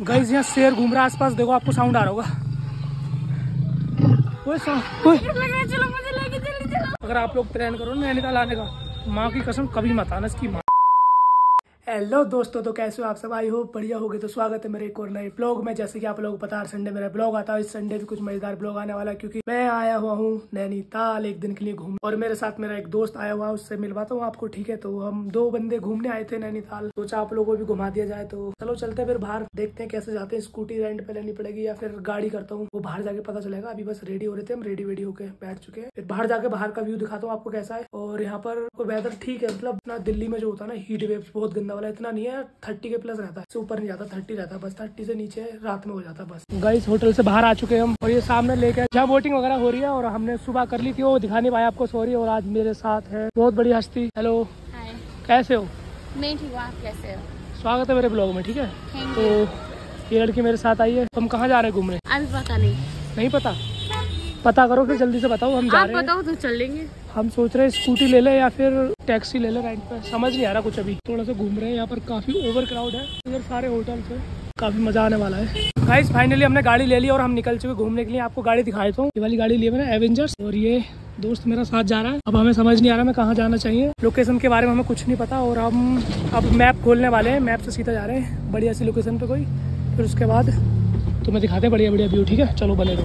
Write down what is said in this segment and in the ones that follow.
Guys यहाँ शेर घूम रहा है आसपास, देखो आपको साउंड आ रहा होगा। अगर आप लोग प्लान करो ना नैनीताल आने का, माँ की कसम कभी मत आना इसकी माँ। हेलो दोस्तों, तो कैसे हो आप सब? आई हो बढ़िया होगे। तो स्वागत है मेरे एक और नए ब्लॉग में। जैसे कि आप लोगों को पता है संडे मेरा ब्लॉग आता है। इस संडे भी कुछ मजेदार ब्लॉग आने वाला है क्योंकि मैं आया हुआ हूँ नैनीताल एक दिन के लिए घूम, और मेरे साथ मेरा एक दोस्त आया हुआ है, उससे मिलवाता हूँ आपको, ठीक है। तो हम दो बंदे घूमने आए थे नैनीताल, सोचा आप लोगों को भी घुमा दिया जाए। तो चलो चलते हैं फिर बाहर, देखते हैं कैसे जाते हैं। स्कूटी रेंट पे लेनी पड़ेगी या फिर गाड़ी करता हूँ, वो बाहर जाके पता चलेगा। अभी बस रेडी हो रहे थे हम, रेडी वेडी होके बैठ चुके हैं। फिर बाहर जाके बाहर का व्यू दिखाता हूँ आपको कैसा है। और यहाँ पर वेदर ठीक है, मतलब अपना दिल्ली में जो होता है ना हीट वेव बहुत गंदा वाला, इतना नहीं है, 30 के प्लस रहता है, इससे ऊपर नहीं जाता, 30 रहता है बस। 30 से नीचे रात में हो जाता है बस। गाइस होटल से बाहर आ चुके हैं हम, और ये सामने लेके जहाँ बोटिंग वगैरह हो रही है, और हमने सुबह कर ली थी, वो दिखा नहीं पाया आपको, सॉरी। और आज मेरे साथ है बहुत बड़ी हस्ती। हेलो, कैसे हो? मैं ठीक हूँ, आप कैसे हो? स्वागत है मेरे ब्लॉग में, ठीक है। तो ये लड़की मेरे साथ आई है। हम कहाँ जा रहे हैं घूमने? अभी पता नहीं पता? पता करो फिर जल्दी से बताओ, हम जा रहे हैं। बताओ तो चल लेंगे। हम सोच रहे हैं स्कूटी ले ले या फिर टैक्सी ले ले रेंट पे, समझ नहीं आ रहा कुछ। अभी थोड़ा सा घूम रहे हैं, यहाँ पर काफी ओवर क्राउड है, इधर सारे होटल से, काफी मजा आने वाला है। गाइस फाइनली हमने गाड़ी ले ली और हम निकल चुके घूमने के लिए। आपको गाड़ी दिखा देता हूँ, ये वाली गाड़ी ली है मैंने, एवेंजर्स। और ये दोस्त मेरा साथ जा रहा है। अब हमें समझ नहीं आ रहा मैं कहाँ जाना चाहिए, लोकेशन के बारे में हमें कुछ नहीं पता। और हम अब मैप खोलने वाले हैं, मैप से सीधा जा रहे हैं बढ़िया सी लोकेशन पे कोई, फिर उसके बाद तुम्हें दिखाते हैं बढ़िया बढ़िया व्यू, ठीक है। चलो बने रहो।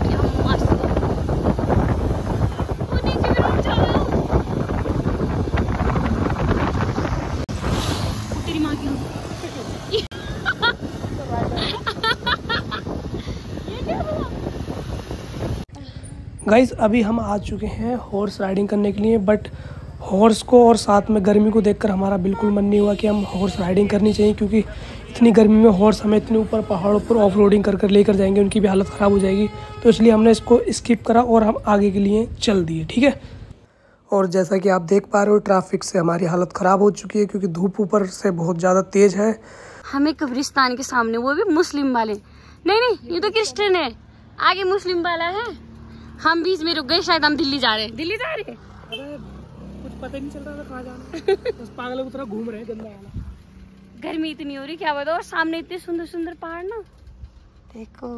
गाइस अभी हम आ चुके हैं हॉर्स राइडिंग करने के लिए, बट हॉर्स को और साथ में गर्मी को देखकर हमारा बिल्कुल मन नहीं हुआ कि हम हॉर्स राइडिंग करनी चाहिए, क्योंकि इतनी गर्मी में हॉर्स हमें इतने ऊपर पहाड़ों पर ऑफ रोडिंग कर लेकर जाएंगे, उनकी भी हालत ख़राब हो जाएगी। तो इसलिए हमने इसको स्किप करा और हम आगे के लिए चल दिए, ठीक है। और जैसा कि आप देख पा रहे हो, ट्रैफिक से हमारी हालत ख़राब हो चुकी है, क्योंकि धूप ऊपर से बहुत ज़्यादा तेज़ है। हमें कब्रिस्तान के सामने, वो भी मुस्लिम वाले, नहीं ये तो क्रिश्चियन है, आगे मुस्लिम वाला है। हम बीच में रुक गए, शायद हम दिल्ली जा रहे हैं। दिल्ली जा रहे हैं? अरे कुछ पता ही नहीं चल रहा था कहाँ जाना, बस पागलों की तरह घूम रहे हैं गंदा वाला। गर्मी इतनी हो रही, क्या बताओ। और सामने इतने सुंदर सुंदर पहाड़ ना, देखो।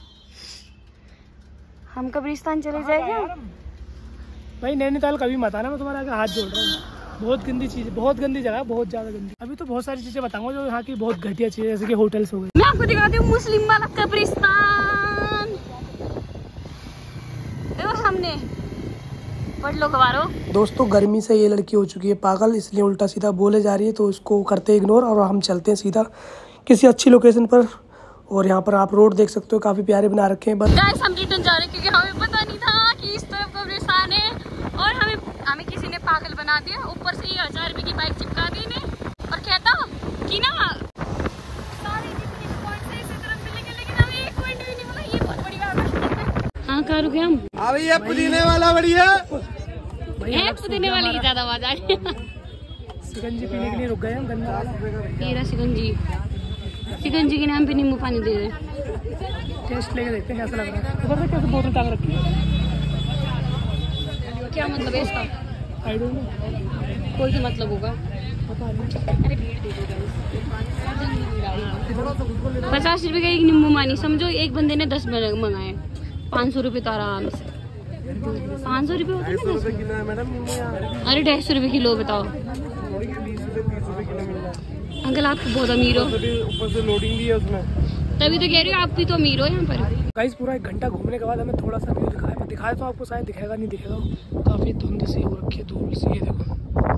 हम कब्रिस्तान चले जाएंगे भाई। नैनीताल कभी मत आना, मैं तुम्हारे आगे हाथ जोड़ रहा हूँ। बहुत गंदी चीज है, बहुत गंदी जगह, बहुत ज्यादा गंदी। अभी तो बहुत सारी चीजें बताऊंगा जो यहाँ की बहुत घटिया चीजें, जैसे कि होटल्स हो गए। मैं आपको दिखाती हूँ मुस्लिम वाला कब्रिस्तान, देखो सामने। पढ़ लो गवारो। दोस्तों गर्मी से ये लड़की हो चुकी है पागल, इसलिए उल्टा सीधा बोले जा रही है, तो इसको करते इग्नोर और हम चलते हैं सीधा किसी अच्छी लोकेशन पर। और यहाँ पर आप रोड देख सकते हो, काफी प्यारे बना रखे हैं। बस गाइस हम रिटर्न जा रहे हैं, क्योंकि हमें पता नहीं था कि इस तरफ कब्रिस्तान है, और हमें किसी ने पागल बना दिया। ऊपर से ये 1000 रुपए की बाइक चिपका दी ने, और कहता कि ना सारे जितने पॉइंट है इसी तरफ मिलेंगे, लेकिन हमें एक पॉइंट भी नहीं मिला। ये बहुत बड़ी बात है। हाँ कहाँ रुके हम? अभी ये पुदीने वाला बढ़िया है, पुदीने वाले की ज्यादा आवाज आ रही है। शिकंजी पीने के लिए रुक गए हम, गंदा वाला। ये रहा शिकंजी, शिकंजी के नाम पे नींबू पानी दे रहे। टेस्ट लेके देखते हैं कैसा लग रहा है। ऊपर से कैसे बोतल टांग रखी है, क्या मतलब है इसका? आई डोंट नो, कोई तो मतलब होगा, पता नहीं। अरे भीड़ दे दो। 50 रुपए का एक नींबू पानी, समझो एक बंदे ने 10 मंगाए, 500 रुपए तो आराम से। 500 रुपए होते हैं 10 किलो है मैडम। अरे 150 रुपए किलो, बताओ। 20 रुपए 30 रुपए किलो मिल रहा है। अंकल आप तो बहुत अमीर हो, ऊपर से लोडिंग भी है उसमें, तभी तो कह रही हो आप भी तो अमीर हो यहाँ पर। गाइस पूरा 1 घंटा घूमने के बाद हमें थोड़ा सा व्यू दिखाया, मैं दिखाया तो आपको शायद दिखेगा नहीं दिखेगा, काफ़ी धुंध सी हो रखी है, धूल सी। ये देखो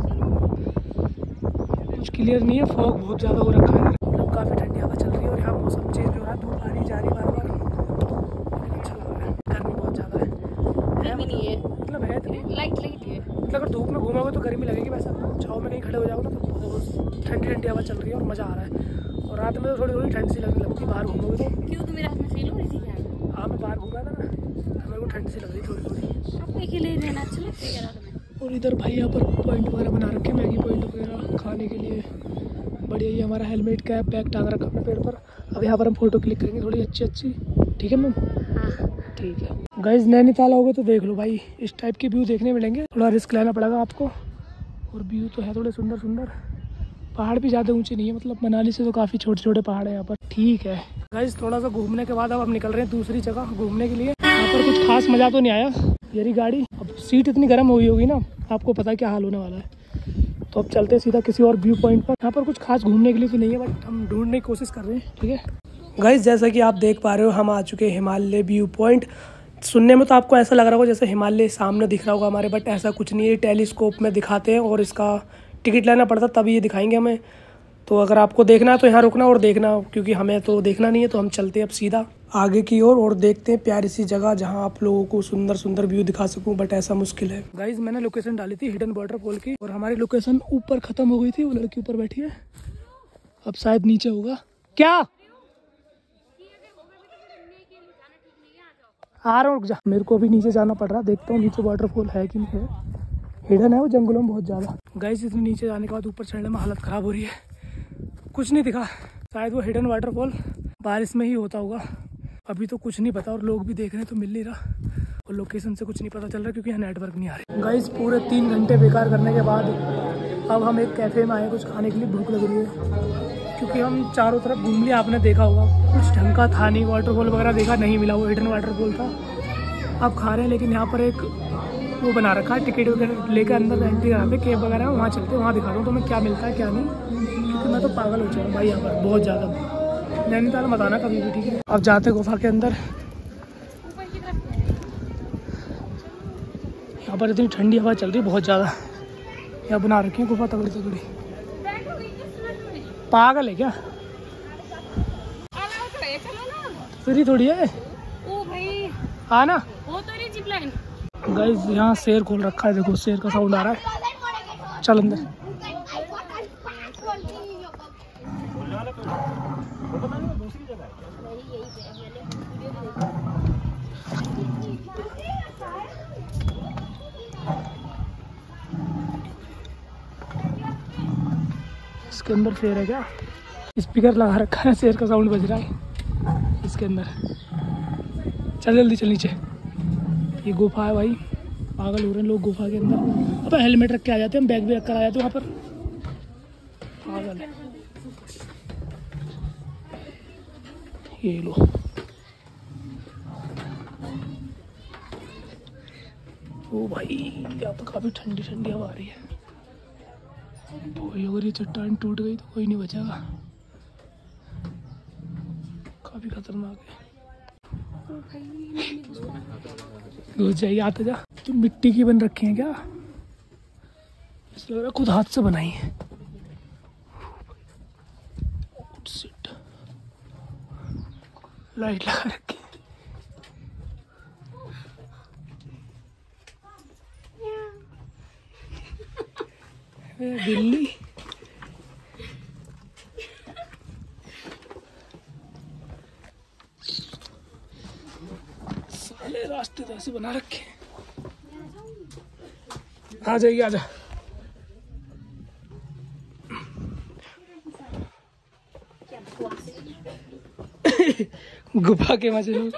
कुछ क्लियर नहीं है, फॉग बहुत ज़्यादा हो रखा है। मतलब काफ़ी ठंडी हवा चल रही है, और यहाँ मौसम चेंज हो रहा है, धूप आ रही जा रही बार बार, अच्छा लग रहा है। गर्मी बहुत ज़्यादा है, गर्मी नहीं है, मतलब है लाइट है। मतलब अगर धूप में घूमोगे तो गर्मी लगेगी, वैसे छाँव में कहीं खड़े हो जाओगे ना तो बहुत ठंडी हवा चल रही है और मज़ा आ रहा है। और रात में तो थोड़ी ठंड सी लगने लगती है बाहर घूमोगे तो। क्यों, तुम्हें रात में फील हो रही थी क्या? हाँ मैं बाहर घूमा था ना, मेरे को ठंड सी लग रही थोड़ी। आपको अकेले रहना अच्छा लगता है रात में? और इधर भाई यहाँ पर पॉइंट वगैरह बना रखे, मैगी पॉइंट वगैरह खाने के लिए बढ़िया। ये हमारा हेलमेट कैप बैग टांग रखा अपने पेड़ पर। अब यहाँ पर हम फोटो क्लिक करेंगे थोड़ी अच्छी, ठीक है मैम? हाँ ठीक है। गाइस नैनीताल आओगे तो देख लो भाई, इस टाइप के व्यू देखने मिलेंगे, थोड़ा रिस्क लेना पड़ेगा आपको। और व्यू तो है थोड़े सुंदर सुंदर, पहाड़ भी ज़्यादा ऊंचे नहीं है, मतलब मनाली से तो काफ़ी छोटे छोटे पहाड़ है यहाँ पर। ठीक है गाइस, थोड़ा सा घूमने के बाद अब हम निकल रहे हैं दूसरी जगह घूमने के लिए। यहाँ पर कुछ खास मज़ा तो नहीं आया। मेरी गाड़ी अब सीट इतनी गर्म हो गई होगी ना, आपको पता है क्या हाल होने वाला है। तो अब चलते हैं सीधा किसी और व्यू पॉइंट पर। यहाँ पर कुछ खास घूमने के लिए तो नहीं है, बट हम ढूंढने की कोशिश कर रहे हैं। ठीक है गाइस, जैसा कि आप देख पा रहे हो हम आ चुके हैं हिमालय व्यू पॉइंट। सुनने में तो आपको ऐसा लग रहा होगा जैसे हिमालय सामने दिख रहा होगा हमारे, बट ऐसा कुछ नहीं है। टेलीस्कोप में दिखाते हैं और इसका टिकट लेना पड़ता तभी ये दिखाएंगे हमें। तो अगर आपको देखना है तो यहाँ रुकना और देखना, क्योंकि हमें तो देखना नहीं है। तो हम चलते हैं अब सीधा आगे की ओर और देखते हैं प्यारी सी जगह जहाँ आप लोगों को सुंदर सुंदर व्यू दिखा सकूं, बट ऐसा मुश्किल है। गाइज मैंने लोकेशन डाली थी हिडन वाटरफॉल की, और हमारी लोकेशन ऊपर खत्म हो गई थी। वो लड़की ऊपर बैठी है, अब शायद नीचे होगा। क्या आ रहा हूँ, रुक जा। मेरे को अभी नीचे जाना पड़ रहा, देखता हूँ नीचे वाटरफॉल है कि नहीं है। हिडन है वो जंगलों में बहुत ज़्यादा। गाइस इतने नीचे जाने के बाद ऊपर चढ़ने में हालत ख़राब हो रही है। कुछ नहीं दिखा, शायद वो हिडन वाटरफॉल बारिश में ही होता होगा। अभी तो कुछ नहीं पता, और लोग भी देख रहे हैं तो मिल नहीं रहा, और लोकेशन से कुछ नहीं पता चल रहा क्योंकि यहाँ नेटवर्क नहीं आ रही। गाइस पूरे 3 घंटे बेकार करने के बाद अब हम एक कैफ़े में आए कुछ खाने के लिए। भूख लग रही है क्योंकि हम चारों तरफ घूम लिया, आपने देखा होगा कुछ ढंग का था नहीं। वाटरफॉल वगैरह देखा नहीं मिला, वो हिडन वाटरफॉल था। अब खा रहे हैं, लेकिन यहाँ पर एक वो बना रखा है, टिकट वगैरह लेकर अंदर एंट्री कराते, केब वगैरह वहाँ चलते, वहाँ दिखाता हूँ तो मैं क्या मिलता है क्या नहीं, क्योंकि मैं तो पागल हो चुका हूँ भाई यहाँ पर बहुत ज़्यादा। नैनीताल मत आना कभी भी, ठीक है। अब जाते गुफा के अंदर। यहाँ पर इतनी ठंडी हवा चल रही है बहुत ज़्यादा। यहाँ बना रखी है गुफा तगड़ी तगड़ी। पागल है क्या? फ्री थोड़ी है आना। गाइस यहाँ शेर खोल रखा है, देखो शेर का साउंड आ रहा है। चल अंदर। इसके अंदर शेर है क्या? स्पीकर लगा रखा है, शेर का साउंड बज रहा है इसके अंदर। चल जल्दी चल नीचे। ये गुफा है भाई, पागल हो रहे हैं लोग गुफा के अंदर। अब हेलमेट रख के आ जाते हैं, हम बैग भी रख कर आ जाते हैं वहाँ पर। पागल है ये लो। ओ भाई यहाँ तो काफ़ी ठंडी ठंडी हवा आ रही है। तो अगर ये चट्टान टूट गई तो कोई नहीं बचेगा, काफ़ी खतरनाक है। घुस जाइए, आते जा। तो मिट्टी की बन रखी है क्या? लग रहा खुद हाथ से बनाई है। लाइट लगा रखी है। बिल्ली साले रास्ते तो ऐसे बना रखे। आ जाइए, आजा। गुफा के मजे लो।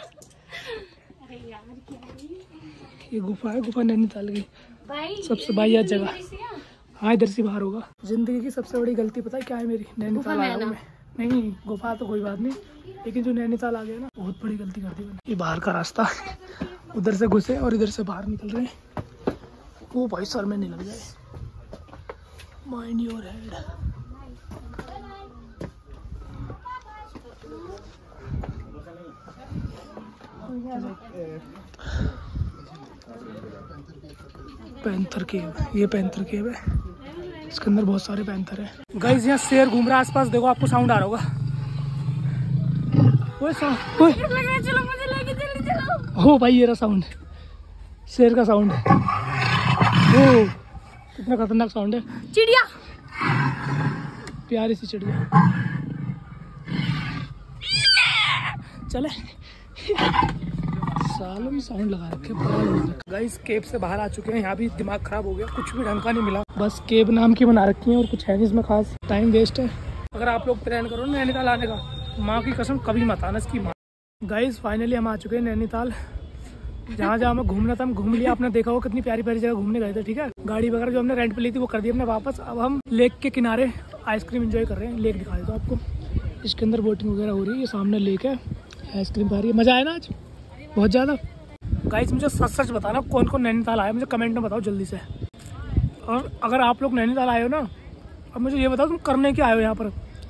ये गुफा है, गुफा नैनीताल की सबसे वाहियात जगह। हाँ इधर से बाहर होगा। जिंदगी की सबसे बड़ी गलती पता है क्या है मेरी? नैनीताल आया हूँ मैं। नहीं गुफा तो कोई बात नहीं, लेकिन जो नैनीताल आ गया ना बहुत बड़ी गलती कर दी मैंने। ये बाहर का रास्ता, उधर से घुसे और इधर से बाहर निकल रहे हैं। वो भाई सर में नहीं लग जाए। Mind your head. Panther cave, ये पैंथर केव है, इसके अंदर बहुत सारे पैंथर हैं। गाइस यहाँ शेर घूम रहा है आसपास, देखो आपको साउंड आ रहा होगा। वो साउंड हो भाई, ये रहा साउंड, शेर का साउंड है। ओ कितना खतरनाक साउंड है। चिड़िया, प्यारी सी चिड़िया। चले सालों में साउंड लगा रखे। गाइस केब से बाहर आ चुके हैं, यहाँ भी दिमाग खराब हो गया, कुछ भी ढंग का नहीं मिला। बस केब नाम की बना रखी है और कुछ है नहीं इसमें खास। टाइम वेस्ट है। अगर आप लोग प्लान करो नैनीताल आने का, माँ की कसम कभी मत आना इसकी माँ। गाइस फाइनली हम आ चुके हैं नैनीताल, जहाँ जहाँ हमें घूमना था हम घूम लिया। आपने देखा हो कितनी प्यारी प्यारी जगह घूमने गए थे, ठीक है। गाड़ी वगैरह जो हमने रेंट पे ली थी वो कर दी हमने वापस। अब हम लेक के किनारे आइसक्रीम एंजॉय कर रहे हैं। लेक दिखा देता हूँ आपको, इसके अंदर बोटिंग वगैरह हो रही है। ये सामने लेक है, आइसक्रीम खा रही है। मज़ा आया ना आज बहुत ज़्यादा। गाइस मुझे सच सच बताना कौन कौन नैनीताल आया, मुझे कमेंट में बताओ जल्दी से। और अगर आप लोग नैनीताल आए हो ना, अब मुझे ये बताओ तुम करने क्या आए हो यहाँ पर।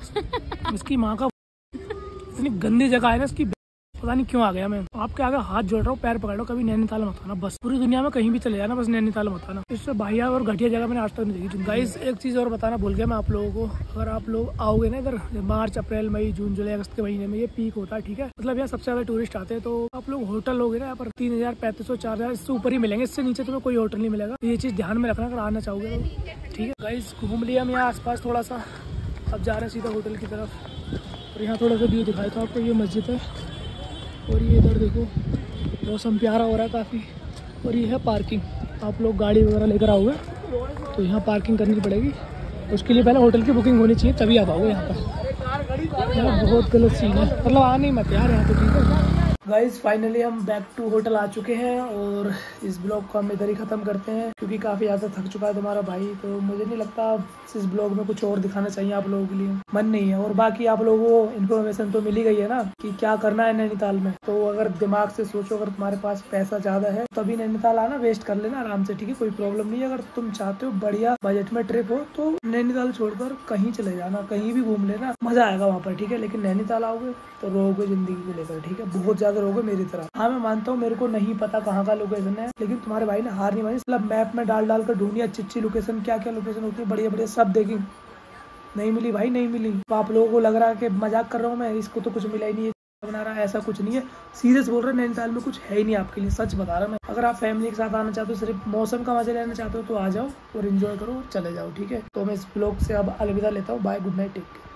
इसकी माँ का इतनी गंदी जगह है ना इसकी, पता नहीं क्यों आ गया मैं। आपके आगे हाथ जोड़ रहा हूँ, पैर पकड़ रहा हूँ, कभी नैनीताल मत आना बस। पूरी दुनिया में कहीं भी चले जाना, बस नैनीताल मत आना। इससे बढ़िया और घटिया जगह मैंने आज तक नहीं देखी। गाइस एक चीज़ और बताना भूल गया मैं आप लोगों को, अगर आप लोग आओगे ना इधर मार्च अप्रैल मई जून जुलाई अगस्त के महीने में, ये पीक होता है, ठीक है। मतलब यहाँ सबसे ज्यादा टूरिस्ट आते हैं। तो आप लोग होटल लोगे ना यहाँ पर 3000 3500 4000 इससे ऊपर ही मिलेंगे, इससे नीचे तुम्हें कोई होटल नहीं मिलेगा। ये चीज़ ध्यान में रखना अगर आना चाहोगे तो, ठीक है। गाइस घूम लिया हम यहाँ आसपास थोड़ा सा, अब जा रहे हैं सीधा होटल की तरफ। और यहाँ थोड़ा सा व्यू दिखाया था आपको, ये मस्जिद है और ये इधर देखो मौसम प्यारा हो रहा है काफ़ी। और ये है पार्किंग, आप लोग गाड़ी वगैरह लेकर आओगे तो यहाँ पार्किंग करनी पड़ेगी। उसके लिए पहले होटल की बुकिंग होनी चाहिए तभी आ पाओगे यहाँ पर। यहाँ बहुत गलत सीन है, मतलब आ नहीं मत यार यहाँ तो, ठीक है। गाइज फाइनली हम बैक टू होटल आ चुके हैं और इस ब्लॉग को हम इधर ही ख़त्म करते हैं क्योंकि काफ़ी ज़्यादा थक चुका है तुम्हारा भाई। तो मुझे नहीं लगता इस ब्लॉग में कुछ और दिखाना चाहिए आप लोगों के लिए, मन नहीं है। और बाकी आप लोगों को इन्फॉर्मेशन तो मिल ही गई है ना कि क्या करना है नैनीताल में। तो अगर दिमाग से सोचो, अगर तुम्हारे पास पैसा ज़्यादा है तो अभी नैनीताल आना, वेस्ट कर लेना आराम से, ठीक है, कोई प्रॉब्लम नहीं है। अगर तुम चाहते हो बढ़िया बजट में ट्रिप हो तो नैनीताल छोड़कर कहीं चले जाना, कहीं भी घूम लेना, मजा आएगा वहाँ पर, ठीक है। लेकिन नैनीताल आओगे तो रहोगे जिंदगी को लेकर, ठीक है, बहुत ज्यादा रहोगे मेरी तरह। हाँ मैं मानता हूँ मेरे को नहीं पता कहाँ का लोकेशन है, लेकिन तुम्हारे भाई ने हार नहीं मानी। मतलब मैप में डाल कर ढूंढी अच्छी अच्छी लोकेशन, क्या क्या लोकेशन होती है बढ़िया बढ़िया, सब देखी, नहीं मिली भाई, नहीं मिली। तो आप लोगों को लग रहा है कि मजाक कर रहा हूँ मैं, इसको तो कुछ मिला ही नहीं है, बना रहा है, ऐसा कुछ नहीं है। सीरियस बोल रहे हैं, नैनीताल में कुछ है ही नहीं आपके लिए, सच बता रहा मैं। अगर आप फैमिली के साथ आना चाहते हो, सिर्फ मौसम का मजा लेना चाहते हो तो आ जाओ और एंजॉय करो, चले जाओ, ठीक है। तो मैं इस ब्लॉग से अब अलविदा लेता हूँ, bye, good night, take care.